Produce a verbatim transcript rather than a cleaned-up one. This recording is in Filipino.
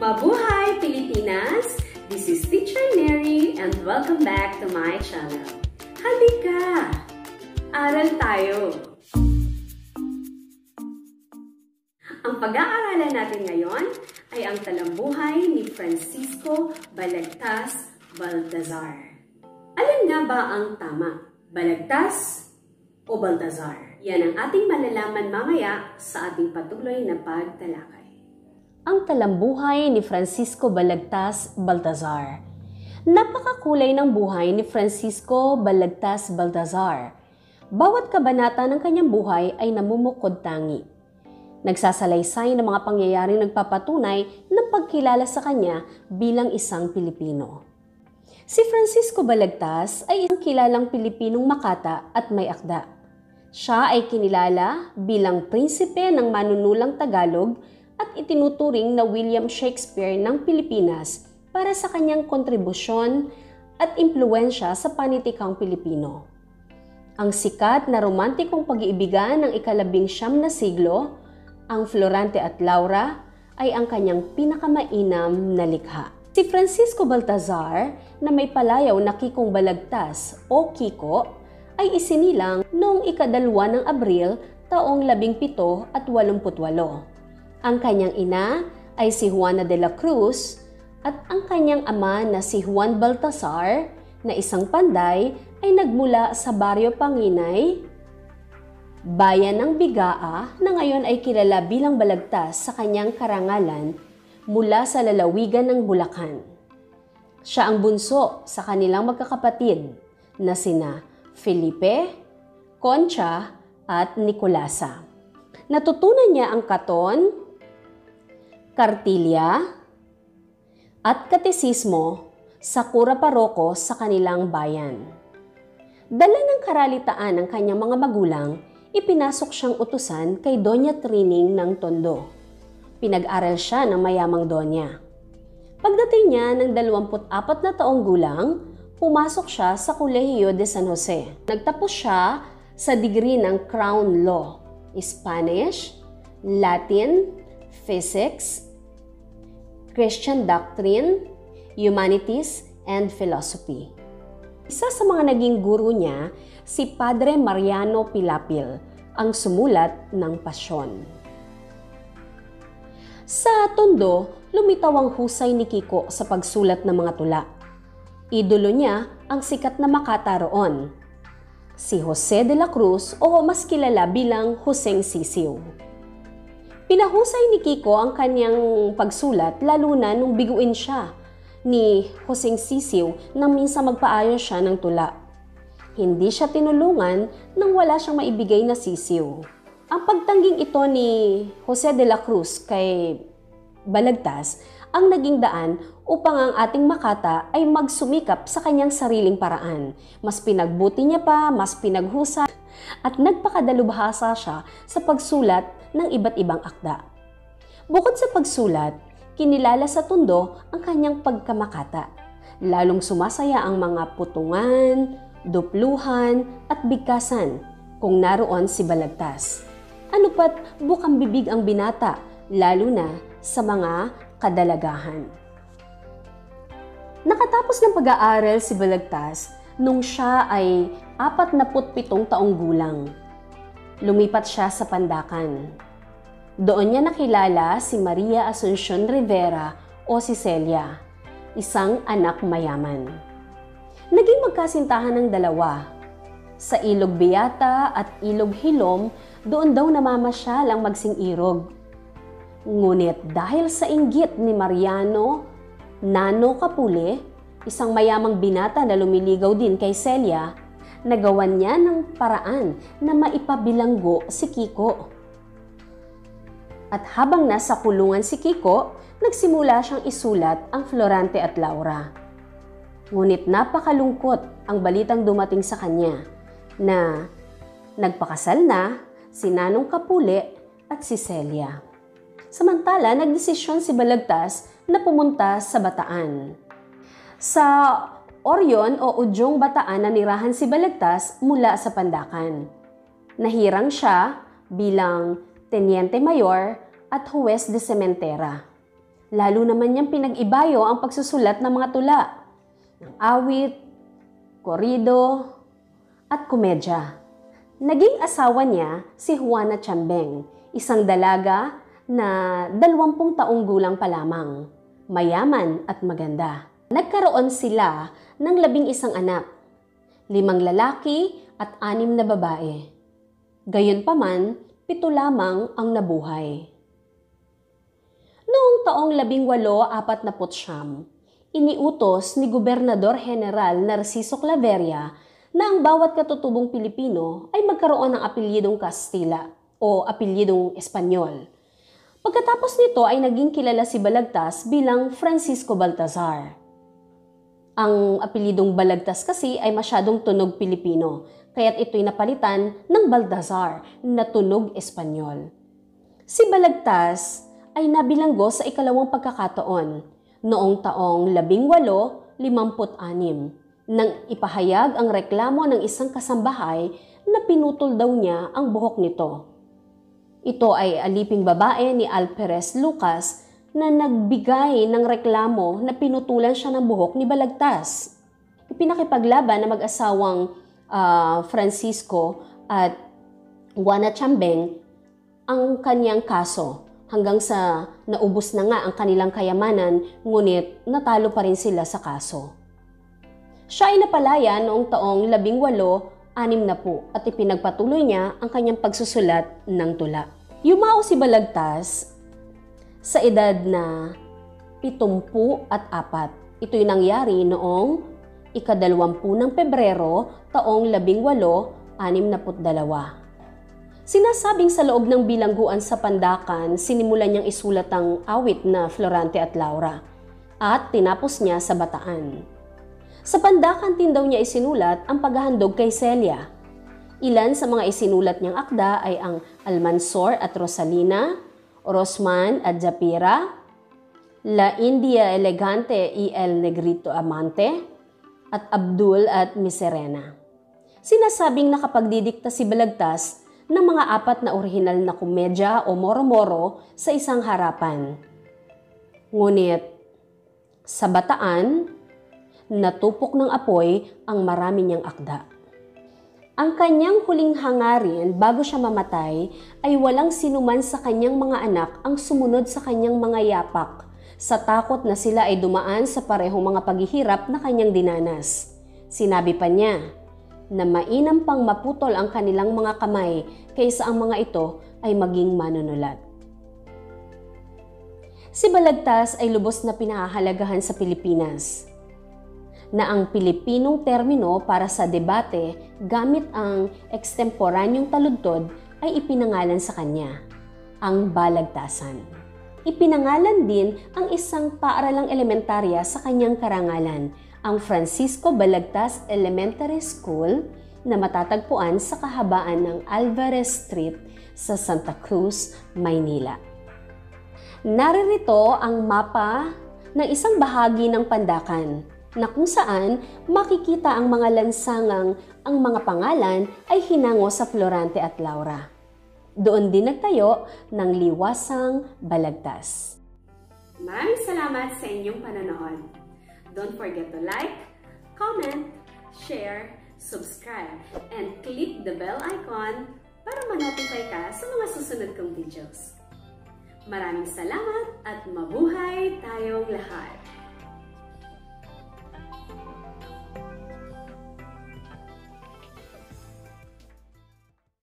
Mabuhay Pilipinas! This is Teacher Neri and welcome back to my channel. Halika! Aral tayo! Ang pag-aaralan natin ngayon ay ang talambuhay ni Francisco Balagtas Baltazar. Alin nga ba ang tama? Balagtas o Baltazar? Yan ang ating malalaman mamaya sa ating patuloy na pagtalakay. Ang talambuhay ni Francisco Balagtas Baltazar. Napakakulay ng buhay ni Francisco Balagtas Baltazar. Bawat kabanata ng kanyang buhay ay namumukod tangi. Nagsasalaysay ng mga pangyayaring nagpapatunay ng pagkilala sa kanya bilang isang Pilipino. Si Francisco Balagtas ay isang kilalang Pilipinong makata at may akda. Siya ay kinilala bilang prinsipe ng manunulang Tagalog at itinuturing na William Shakespeare ng Pilipinas para sa kanyang kontribusyon at impluwensya sa panitikang Pilipino. Ang sikat na romantikong pag-iibigan ng ikalabing siyam na siglo, ang Florante at Laura, ay ang kanyang pinakamainam na likha. Si Francisco Baltazar, na may palayaw na Kikong Balagtas o Kiko, ay isinilang noong ikadalwa ng Abril taong labing pito at walumput walo. Ang kanyang ina ay si Juana de la Cruz at ang kanyang ama na si Juan Baltazar na isang panday ay nagmula sa Baryo Panginay, bayan ng Bigaa na ngayon ay kilala bilang Balagtas sa kanyang karangalan mula sa lalawigan ng Bulacan. Siya ang bunso sa kanilang magkakapatid na sina Felipe, Concha at Nicolasa. Natutunan niya ang katon, kartilya, at katesismo sa kura paroko sa kanilang bayan. Dala ng karalitaan ng kanyang mga magulang, ipinasok siyang utusan kay Doña Trining ng Tondo. Pinag-aral siya ng mayamang donya. Pagdating niya ng dalawamput apat na taong gulang, pumasok siya sa Kolehiyo de San Jose. Nagtapos siya sa degree ng Crown Law, Spanish, Latin, Physics, Christian Doctrine, Humanities, and Philosophy. Isa sa mga naging guro niya, si Padre Mariano Pilapil, ang sumulat ng Pasyon. Sa Tondo, lumitaw ang husay ni Kiko sa pagsulat ng mga tula. Idolo niya ang sikat na makata roon, si Jose de la Cruz o mas kilala bilang Joseng Sisiw. Pinahusay ni Kiko ang kanyang pagsulat lalo na nung biguin siya ni Joseng Sisiw nang minsan magpaayos siya ng tula. Hindi siya tinulungan nang wala siyang maibigay na sisiw. Ang pagtangging ito ni Jose de la Cruz kay Balagtas ang naging daan upang ang ating makata ay magsumikap sa kanyang sariling paraan. Mas pinagbuti niya pa, mas pinaghusay at nagpakadalubhasa siya sa pagsulat ng iba't ibang akda. Bukod sa pagsulat, kinilala sa Tondo ang kanyang pagkamakata. Lalong sumasaya ang mga putungan, dupluhan at bigkasan kung naroon si Balagtas. Ano pat bukang bibig ang binata, lalo na sa mga kadalagahan. Nakatapos ng pag-aaral si Balagtas nung siya ay apat na pitong taong gulang. Lumipat siya sa Pandacan. Doon niya nakilala si Maria Asuncion Rivera o si Celia, isang anak mayaman. Naging magkasintahan ng dalawa. Sa Ilog Beata at Ilog Hilom, doon daw namamasyal ang magsing-irog. Ngunit dahil sa inggit ni Mariano Nano Capule, isang mayamang binata na lumiligaw din kay Celia, nagawan niya ng paraan na maipabilanggo si Kiko. At habang nasa kulungan si Kiko, nagsimula siyang isulat ang Florante at Laura. Ngunit napakalungkot ang balitang dumating sa kanya na nagpakasal na si Nanong Capule at si Celia. Samantala, nagdesisyon si Balagtas na pumunta sa Bataan. Sa Orion o Udyong Bataan nanirahan si Balagtas mula sa Pandacan. Nahirang siya bilang Teniente Mayor at Huwes de Sementera. Lalo naman niyang pinag-ibayo ang pagsusulat ng mga tula, ng awit, korido, at komedya. Naging asawa niya si Juana Chambeng, isang dalaga na dalawampung taong gulang pa lamang, mayaman at maganda. Nagkaroon sila ng labing isang anak, limang lalaki at anim na babae. Gayunpaman, pito lamang ang nabuhay. Noong taong labing walo apat na putsyam, iniutos ni Gobernador General Narciso Claveria na ang bawat katutubong Pilipino ay magkaroon ng apelyidong Kastila o apelyidong Espanyol. Pagkatapos nito ay naging kilala si Balagtas bilang Francisco Baltazar. Ang apelyidong Balagtas kasi ay masyadong tunog Pilipino, kaya't ito'y napalitan ng Baltazar na tunog Espanyol. Si Balagtas ay nabilanggo sa ikalawang pagkakataon noong taong labing walo, limamput anim nang ipahayag ang reklamo ng isang kasambahay na pinutol daw niya ang buhok nito. Ito ay aliping babae ni Alperes Lucas na nagbigay ng reklamo na pinutulan siya ng buhok ni Balagtas. Ipinakipaglaban na mag-asawang uh, Francisco at Juana Chambeng ang kanyang kaso hanggang sa naubos na nga ang kanilang kayamanan, ngunit natalo pa rin sila sa kaso. Siya ay napalaya noong taong labing walo, anim na po at ipinagpatuloy niya ang kanyang pagsusulat ng tula. Yumao si Balagtas sa edad na pitumpu at apat. Ito'y nangyari noong ikadalawampu ng Pebrero taong labing walo, anim na put dalawa. Sinasabing sa loob ng bilangguan sa Pandakan, sinimulan niyang isulat ang awit na Florante at Laura at tinapos niya sa Bataan. Sa Pandakan din daw niya isinulat ang paghahandog kay Celia. Ilan sa mga isinulat niyang akda ay ang Almansor at Rosalina, Rosman at Japira, La India Elegante y El Negrito Amante, at Abdul at Miserena. Sinasabing nakapagdidikta si Balagtas ng mga apat na orihinal na komedya o moro-moro sa isang harapan. Ngunit sa Bataan, natupok ng apoy ang marami niyang akda. Ang kanyang huling hangarin bago siya mamatay ay walang sinuman sa kanyang mga anak ang sumunod sa kanyang mga yapak sa takot na sila ay dumaan sa parehong mga paghihirap na kanyang dinanas. Sinabi pa niya na mainam pang maputol ang kanilang mga kamay kaysa ang mga ito ay maging manunulat. Si Balagtas ay lubos na pinahahalagahan sa Pilipinas, na ang Pilipinong termino para sa debate gamit ang extemporanyong taludtod ay ipinangalan sa kanya, ang Balagtasan. Ipinangalan din ang isang paaralang elementarya sa kanyang karangalan, ang Francisco Balagtas Elementary School na matatagpuan sa kahabaan ng Alvarez Street sa Santa Cruz, Maynila. Naririto ang mapa ng isang bahagi ng Pandakan na kung saan makikita ang mga lansangang ang mga pangalan ay hinango sa Florante at Laura. Doon din nagtayo ng Liwasang Balagtas. Maraming salamat sa inyong panonood. Don't forget to like, comment, share, subscribe, and click the bell icon para ma-notify ka sa mga susunod kong videos. Maraming salamat at mabuhay tayong lahat!